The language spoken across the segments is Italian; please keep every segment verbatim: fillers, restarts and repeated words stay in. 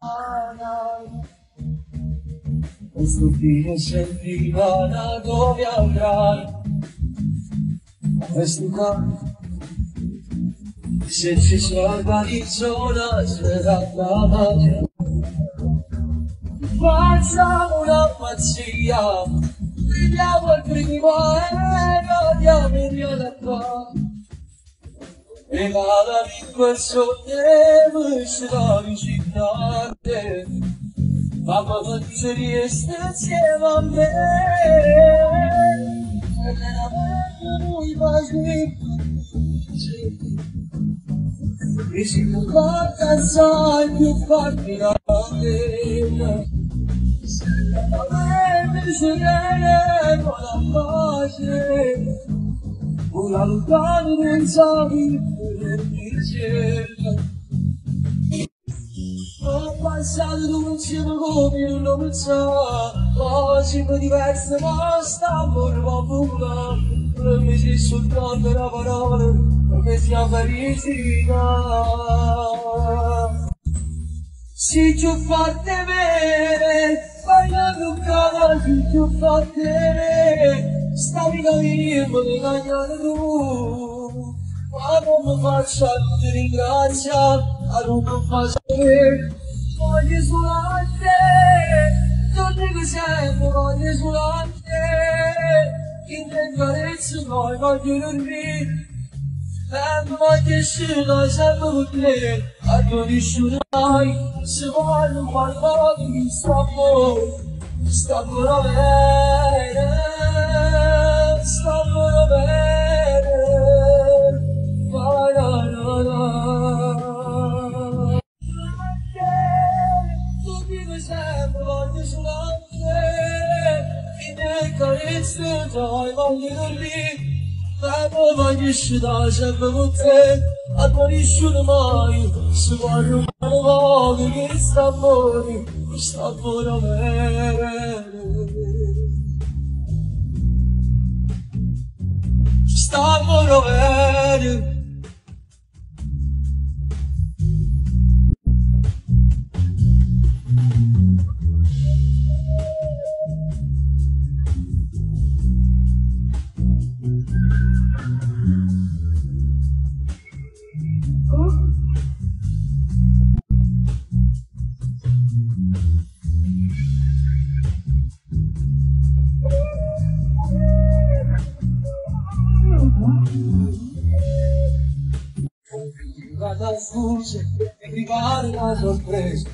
Questo fine settimana dove andrai? A festivale, se ci si organizza una serata magia, facciamo una pazzia, prendiamo il primo aereo, andiamo via da qua. E vada in quel sogno e si va visitare, ma quando ci riesce insieme a me, e veramente lui va e si comporta assai più forte da te. Veramente cercheremo la pace, una lontananza incerta. Ho passato l'ultimo come non lo so, oggi è diverso ma stiamo paura. Per me c'è soltanto una parola, per me sia felicità. Si più forte bene, bailando un canale più forte bene, stavi da me, me ne cagnare tu. Ma non mi faccia ti ringrazia, ma non mi faccia voglio solo a te, non dico sempre voglio solo a te, in te carezza poi voglio dormire, e voglio uscire sempre con te, a tu riuscirai, se voglio qualcosa di stoppo, stoppo da bene, stoppo da bene, la la la la. Voglio solo a te, in te carezze dai voglio dormire, e poi voglio uscire sempre con te, a non riuscire mai, se voglio un voglio che sta amore, sta amore bene, sta amore bene. Vado scusa e arrivare la sorpresa,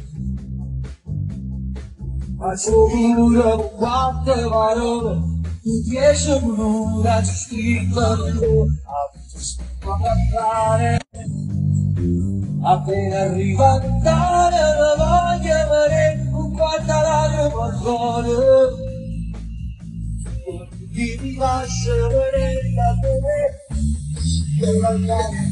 faccio paura con quante parole, tu dieci minuti ci scrivo, quando andare, appena arriva a andare, la voglio avere un quarta lacrima al cuore, chi mi lascia vedere da te, io l'andare.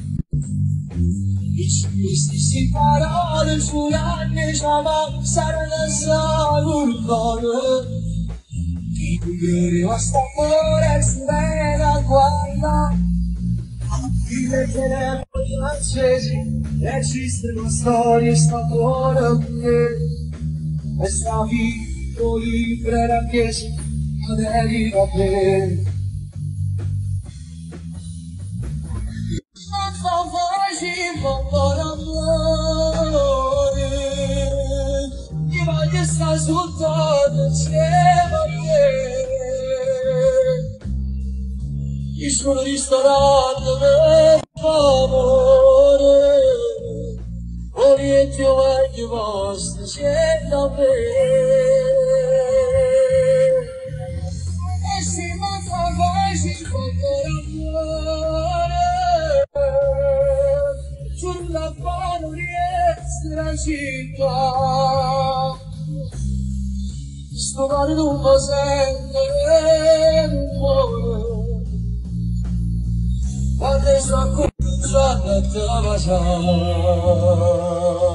Le stesse parole sugli anni ma saranno salutare, chi credeva sta amore si vede a guarda, chi le telefoni accesi esistono storie st'amore e sta vivo libera la chiesa potevi da bene. Por amore, ti voglio stare soltanto insieme a te, io sono ristorante per amore, oriente voglio vostro insieme a me, e se mi fa voce por amore, sulla mano riesce la città, sto mare non fa sempre un cuore, quando sto cominciando a te la baciare.